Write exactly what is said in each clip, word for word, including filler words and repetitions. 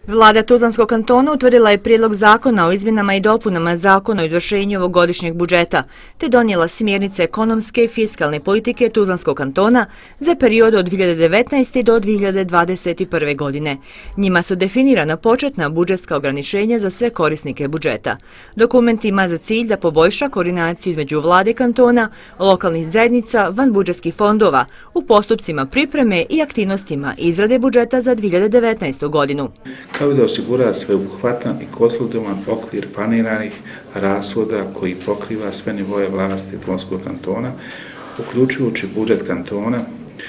Vlada Tuzlanskog kantona utvrdila je prijedlog zakona o izmjenama i dopunama Zakona o izvršenju ovogodišnjeg budžeta, te donijela smjernice ekonomske i fiskalne politike Tuzlanskog kantona za period od dvije hiljade devetnaeste. do dvije hiljade dvadeset prve. godine. Njima su definirana početna budžetska ograničenja za sve korisnike budžeta. Dokument ima za cilj da poboljša koordinaciju između vlade kantona, lokalnih zajednica, vanbudžetskih fondova u postupcima pripreme i aktivnostima izrade budžeta za dvije hiljade devetnaestu. godinu. Kao i da osigura sveobuhvatan i konsolidovan okvir planiranih rashoda koji pokriva sve nivoje vlasti Tuzlanskog kantona, uključujući budžet kantona,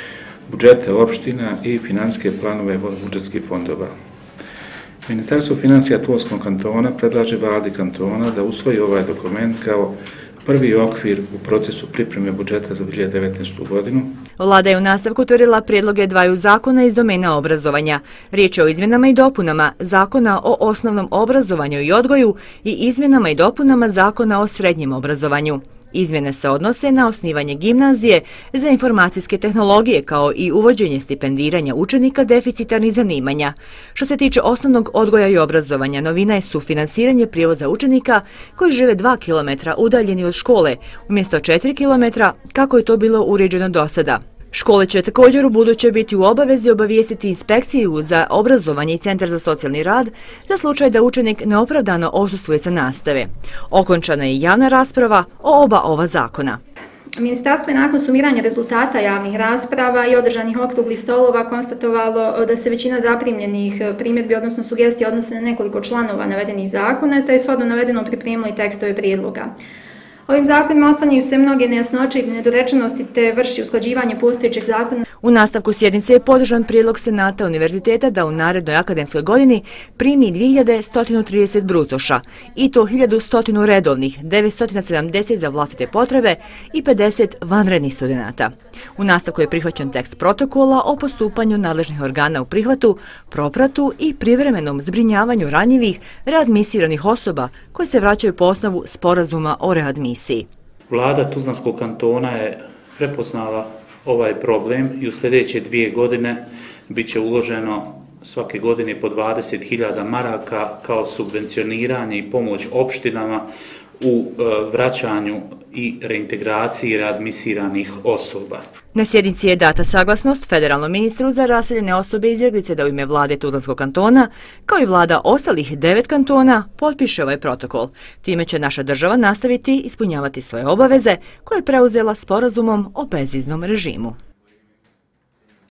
budžete opština i financijske planove budžetskih fondova. Ministarstvo financija Tuzlanskog kantona predlaže vladi kantona da usvoji ovaj dokument kao prvi okvir u procesu pripreme budžeta za dvije hiljade devetnaestu. godinu. Vlada je u nastavku utvrdila prijedloge dvaju zakona iz domena obrazovanja. Riječ je o izmjenama i dopunama Zakona o osnovnom obrazovanju i odgoju i izmjenama i dopunama Zakona o srednjem obrazovanju. Izmjene se odnose na osnivanje gimnazije za informacijske tehnologije kao i uvođenje stipendiranja učenika deficitarnih zanimanja. Što se tiče osnovnog odgoja i obrazovanja, novina je sufinansiranje prijevoza učenika koji žive dva kilometra udaljeni od škole, umjesto četiri kilometra kako je to bilo uređeno do sada. Škole će također u buduće biti u obavezi obavijestiti inspekciju za obrazovanje i centar za socijalni rad za slučaj da učenik neopravdano odsustvuje sa nastave. Okončana je javna rasprava o oba ova zakona. Ministarstvo je nakon sumiranja rezultata javnih rasprava i održanih okruglih stolova konstatovalo da se većina zaprimljenih primjedbi, odnosno sugestija, odnose na nekoliko članova navedenih zakona, te je shodno navedeno pripremilo i tekstove prijedloga. Ovim zakonima otklanjaju se mnoge nejasnoće i nedorečenosti te vrši usklađivanje postojećeg zakona. U nastavku sjednice je podržan prijedlog Senata univerziteta da u narednoj akademskoj godini primi dvije hiljade sto trideset brucoša, i to hiljadu sto redovnih, devetsto sedamdeset za vlastite potrebe i pedeset vanrednih studenata. U nastavku je prihvaćen tekst protokola o postupanju nadležnih organa u prihvatu, propratu i privremenom zbrinjavanju ranjivih readmisiranih osoba koje se vraćaju po osnovu sporazuma o readmisiji. Vlada Tuzlanskog kantona je prepoznala ovaj problem i u sljedeće dvije godine bit će uloženo svake godine po dvadeset hiljada maraka kao subvencioniranje i pomoć opštinama u vraćanju i reintegraciji readmisiranih osoba. Na sjednici je data saglasnost federalnom ministru za raseljene osobe i izbjeglice da u ime vlade Tuzlanskog kantona, kao i vlada ostalih devet kantona, potpiše ovaj protokol. Time će naša država nastaviti ispunjavati svoje obaveze koje je preuzela sporazumom o bezviznom režimu.